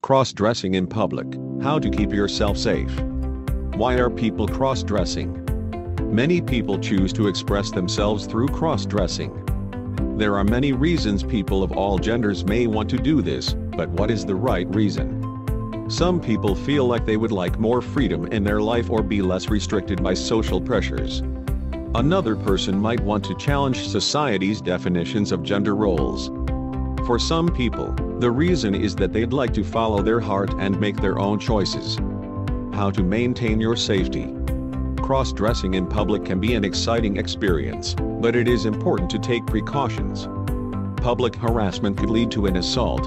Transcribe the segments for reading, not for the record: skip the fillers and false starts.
Cross-dressing in public, how to keep yourself safe. Why are people cross-dressing? Many people choose to express themselves through cross-dressing. There are many reasons people of all genders may want to do this, but what is the right reason? Some people feel like they would like more freedom in their life or be less restricted by social pressures. Another person might want to challenge society's definitions of gender roles. For some people, the reason is that they'd like to follow their heart and make their own choices. How to maintain your safety. Cross-dressing in public can be an exciting experience, but it is important to take precautions. Public harassment could lead to an assault,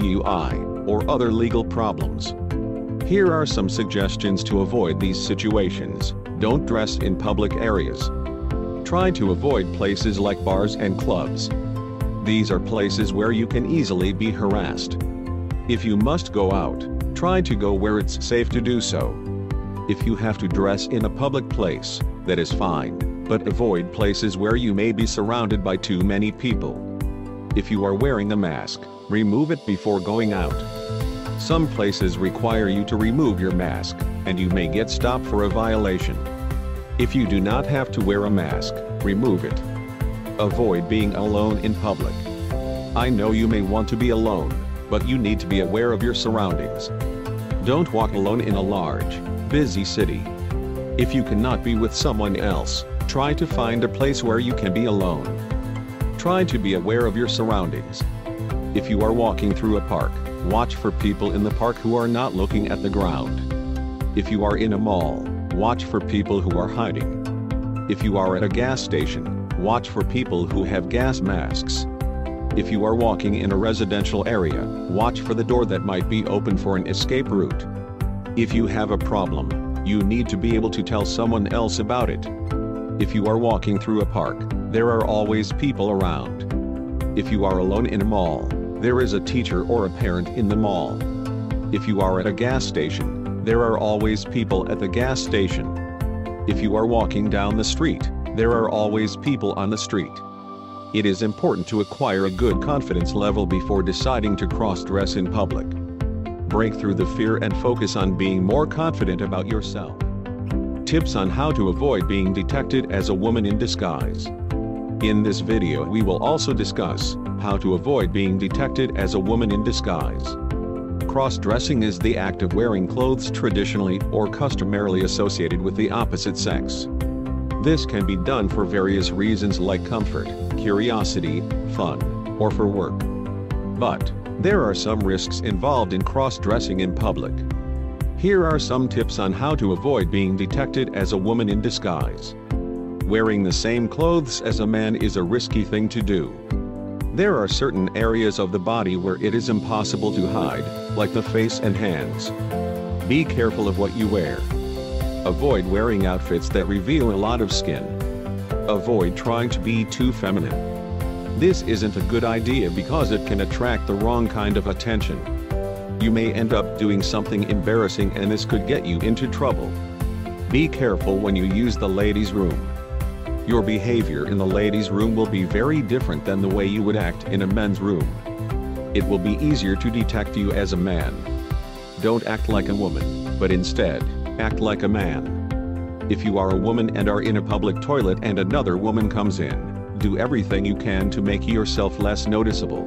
DUI, or other legal problems. Here are some suggestions to avoid these situations. Don't dress in public areas. Try to avoid places like bars and clubs. These are places where you can easily be harassed. If you must go out, try to go where it's safe to do so. If you have to dress in a public place, that is fine, but avoid places where you may be surrounded by too many people. If you are wearing a mask, remove it before going out. Some places require you to remove your mask, and you may get stopped for a violation. If you do not have to wear a mask, remove it. Avoid being alone in public. I know you may want to be alone, but you need to be aware of your surroundings. Don't walk alone in a large, busy city. If you cannot be with someone else, try to find a place where you can be alone. Try to be aware of your surroundings. If you are walking through a park, watch for people in the park who are not looking at the ground. If you are in a mall, watch for people who are hiding. If you are at a gas station, watch for people who have gas masks. If you are walking in a residential area, watch for the door that might be open for an escape route. If you have a problem, you need to be able to tell someone else about it. If you are walking through a park, there are always people around. If you are alone in a mall, there is a teacher or a parent in the mall. If you are at a gas station, there are always people at the gas station. If you are walking down the street, there are always people on the street. It is important to acquire a good confidence level before deciding to cross-dress in public. Break through the fear and focus on being more confident about yourself. Tips on how to avoid being detected as a woman in disguise. In this video we will also discuss how to avoid being detected as a woman in disguise. Cross-dressing is the act of wearing clothes traditionally or customarily associated with the opposite sex. This can be done for various reasons like comfort, curiosity, fun, or for work. But there are some risks involved in cross-dressing in public. Here are some tips on how to avoid being detected as a woman in disguise. Wearing the same clothes as a man is a risky thing to do. There are certain areas of the body where it is impossible to hide, like the face and hands. Be careful of what you wear. Avoid wearing outfits that reveal a lot of skin. Avoid trying to be too feminine. This isn't a good idea because it can attract the wrong kind of attention. You may end up doing something embarrassing and this could get you into trouble. Be careful when you use the ladies' room. Your behavior in the ladies' room will be very different than the way you would act in a men's room. It will be easier to detect you as a man. Don't act like a woman, but instead, act like a man. If you are a woman and are in a public toilet and another woman comes in, do everything you can to make yourself less noticeable.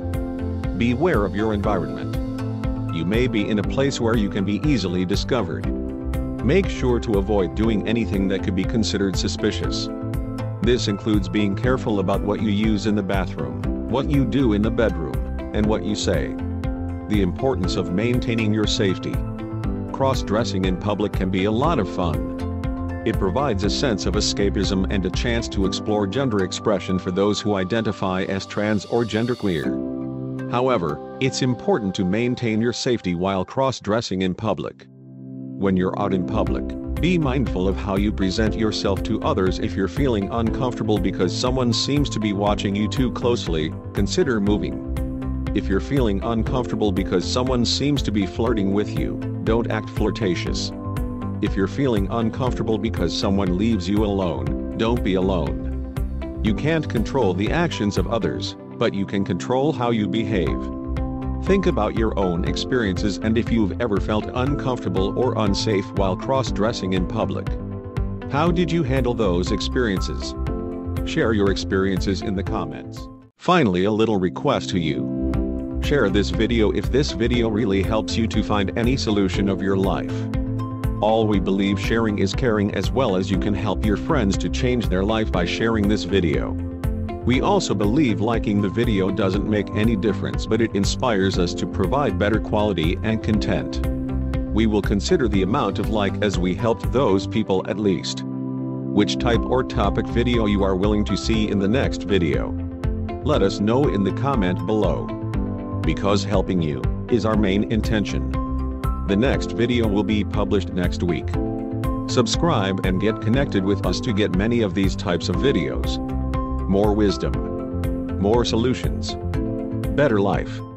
Beware of your environment. You may be in a place where you can be easily discovered. Make sure to avoid doing anything that could be considered suspicious. This includes being careful about what you use in the bathroom, what you do in the bedroom, and what you say. The importance of maintaining your safety. Cross-dressing in public can be a lot of fun. It provides a sense of escapism and a chance to explore gender expression for those who identify as trans or genderqueer. However, it's important to maintain your safety while cross-dressing in public. When you're out in public, be mindful of how you present yourself to others. If you're feeling uncomfortable because someone seems to be watching you too closely, consider moving. If you're feeling uncomfortable because someone seems to be flirting with you, don't act flirtatious. If you're feeling uncomfortable because someone leaves you alone, don't be alone. You can't control the actions of others, but you can control how you behave. Think about your own experiences and if you've ever felt uncomfortable or unsafe while cross-dressing in public. How did you handle those experiences? Share your experiences in the comments. Finally, a little request to you. Share this video if this video really helps you to find any solution of your life. All we believe sharing is caring, as well as you can help your friends to change their life by sharing this video. We also believe liking the video doesn't make any difference, but it inspires us to provide better quality and content. We will consider the amount of like as we helped those people at least. Which type or topic video you are willing to see in the next video? Let us know in the comment below. Because helping you is our main intention. The next video will be published next week. Subscribe and get connected with us to get many of these types of videos. More wisdom. More solutions. Better life.